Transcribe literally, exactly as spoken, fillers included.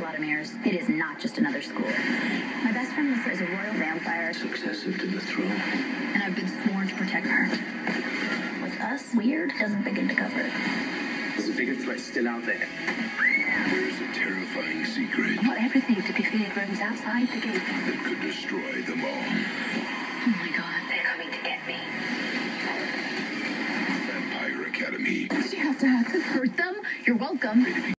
Vladimirs. It is not just another school. My best friend Lisa is a royal vampire. Successive to the throne. And I've been sworn to protect her. With us, weird doesn't begin to cover. There's a bigger threat still out there. There's a terrifying secret. I want everything to be feared rooms outside the gate. That could destroy them all. Oh my god, they're coming to get me. Vampire Academy. Did you have to hurt them? You're welcome.